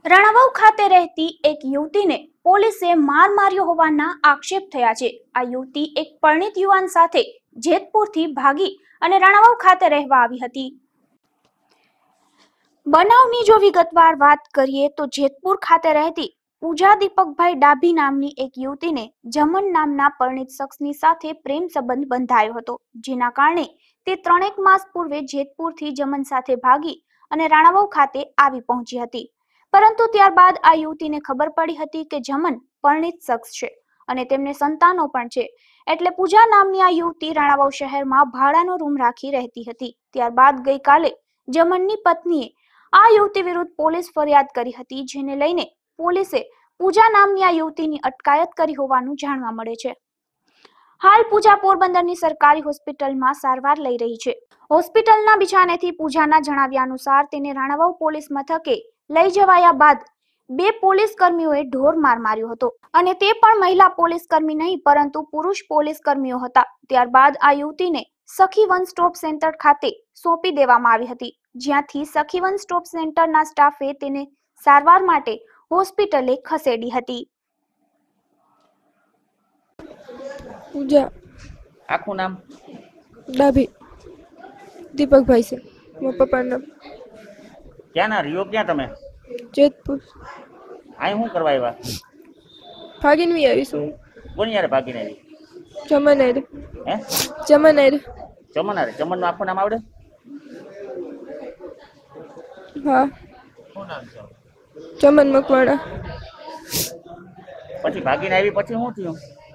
રાણાવાવ ખાતે રહેતી એક યુવતીને પોલીસે માર માર્યો હોવાના આક્ષેપ થયા છે। આ યુવતી એક પરિણીત યુવાન સાથે જેતપુરથી ભાગી અને રાણાવાવ ખાતે રહેવા આવી હતી। બનાવની જો વિગતવાર વાત કરીએ તો જેતપુર ખાતે રહેતી પૂજા દીપકભાઈ ડાભી નામની એક યુવતીને જમન નામના પરિણીત શખ્સની સાથે પ્રેમ સંબંધ બંધાયો હતો, જેના કારણે તે 3 માસ પૂર્વે જેતપુરથી જમન સાથે ભાગી અને રાણાવાવ ખાતે આવી પહોંચી હતી। પરંતુ ત્યારબાદ આ યુવતીને ખબર પડી હતી કે જમન પરિણીત શખ્સ છે અને તેમને સંતાનો પણ છે, એટલે પૂજા નામની આ યુવતી રાણાવાવ શહેરમાં ભાડાનો રૂમ રાખી રહેતી હતી। ત્યારબાદ ગઈકાલે જમનની પત્નીએ આ યુવતી વિરુદ્ધ પોલીસ ફરિયાદ કરી હતી, જેને લઈને પોલીસે પૂજા નામની આ યુવતીની અટકાયત કરી હોવાનું જાણવા મળે છે। હાલ પૂજા પોરબંદરની સરકારી હોસ્પિટલમાં સારવાર લઈ રહી છે। હોસ્પિટલના બિછાનેથી પૂજાના જણાવ્યા અનુસાર તેને રાણાવાવ પોલીસ મથકે લઈ જવાયા બાદ 2 પોલીસ કર્મીઓએ ઢોર માર માર્યો હતો અને તે પણ મહિલા પોલીસ કર્મી નહીં પરંતુ પુરુષ પોલીસ કર્મીઓ હતા। ત્યારબાદ આ યુવતીને સખી વન સ્ટોપ સેન્ટર ખાતે સોંપી દેવામાં આવી હતી, જ્યાંથી સખી વન સ્ટોપ સેન્ટરના સ્ટાફે તેને સારવાર માટે હોસ્પિટલે ખસેડી હતી। पूजा आखू नाम डाभी दीपक भाई से मेरे पापा नाम क्या ना रियो क्या तमे जेतपुर आई हूँ करवा आया भागीन भी आई सो कोनी यार भागी नहीं चमन आरे हैं चमन आरे चमन नो आखू नाम आवड़े हाँ चमन मकवाणा પછી ભાગીને આવી પછી શું થયું?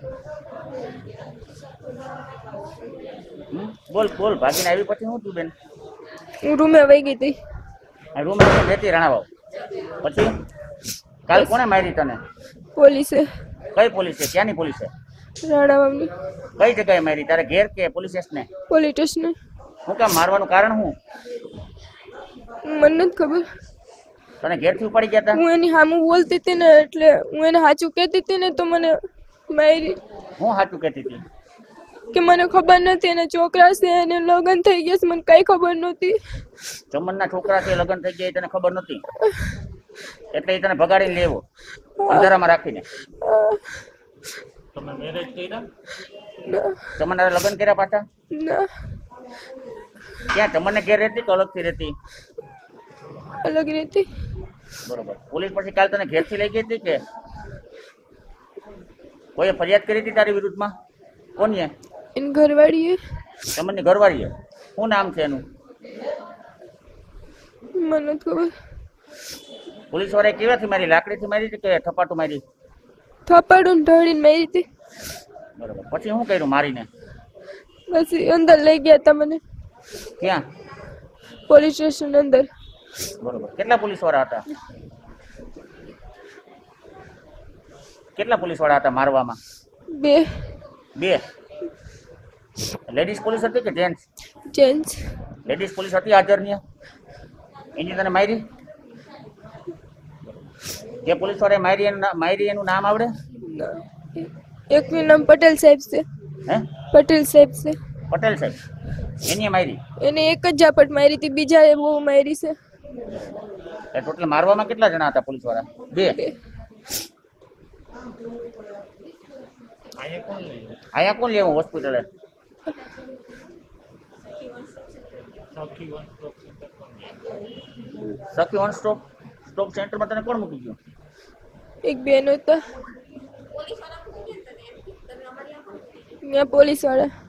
બોલ બોલ ભાગીને આવી પછી શું થયું બેન? હું રૂમે વહી ગઈ હતી। આ રૂમ માં રહેતી રાણાવાવ, પછી કાલ કોણે મારી તને? પોલીસે। કઈ પોલીસ છે? ક્યાંની પોલીસ છે? રાણાવાવની। કઈ જગ્યાએ મારી? તારે ઘેર કે પોલીસ સ્ટેશન? Police station. હું કામ મારવાનું કારણ શું? મને નથી ખબર। તને ઘેરથી ઉપાડી ગયા હતા? હું એની સામે બોલતી હતી ને એટલે હું એને સાચું કહેતી હતી ને તો મને મારી। હું સાચું કહેતી હતી કે મને ખબર નથી એને છોકરા છે, એને લગ્ન થઈ ગયા છે, મને કઈ ખબર નહોતી। ચમનના છોકરા છે, લગ્ન થઈ ગયા તને ખબર નહોતી એટલે એ તને ભગાડીને લેવો અંધારામાં રાખીને? તમે મેરેજ કર્યા? ચમનના લગ્ન કર્યા પાછા? ના। ક્યાં ચમનને ઘેર રહેતી કે અલગથી રહેતી? અલગ રહેતી। બરોબર। પોલીસ પછી કાલ તને ઘેરથી લઈ ગઈ હતી કે કોઈએ ફરિયાદ કરી હતી તારી વિરુદ્ધમાં? કોનીએ? એની ઘરવાળીએ। ચમનની ઘરવાળીએ? શું નામ છે એનું? મને નથી ખબર। પોલીસ વાળાએ કેવાથી મારી? લાકડીથી મારી હતી કે થપાટું મારી? થપાડું ઢળીને મારી હતી। બરોબર। પછી શું કર્યું મારીને? પછી અંદર લઈ ગયા હતા મને। ક્યાં? પોલીસ સ્ટેશન અંદર। બરોબર। કેટલા પોલીસ વાળા હતા? કેટલા પોલીસ વાળા હતા મારવામાં? 2 લેડીઝ પોલીસ હતી કે જેન્ટ્સ? જેન્ટ્સ। લેડીઝ પોલીસ હતી હાજર ને? એની તને મારી? જે પોલીસ વાળાએ મારી એનું નામ આવડે? એકનું નામ પટેલ સાહેબ છે। હે? પટેલ સાહેબ છે। પટેલ સાહેબ? એની મારી? એને એક જ ઝાપટ મારી હતી, બીજા બહુ મારી છે। ટોટલ મારવામાં કેટલા જણા હતા પોલીસ વાળા? 2। આયા કોણ લેવું હોસ્પિટલે? સખી વન સ્ટોપ સેન્ટરમાં તને કોણ મૂકી ગયું? એક બેન હતા ત્યાં પોલીસ વાળા।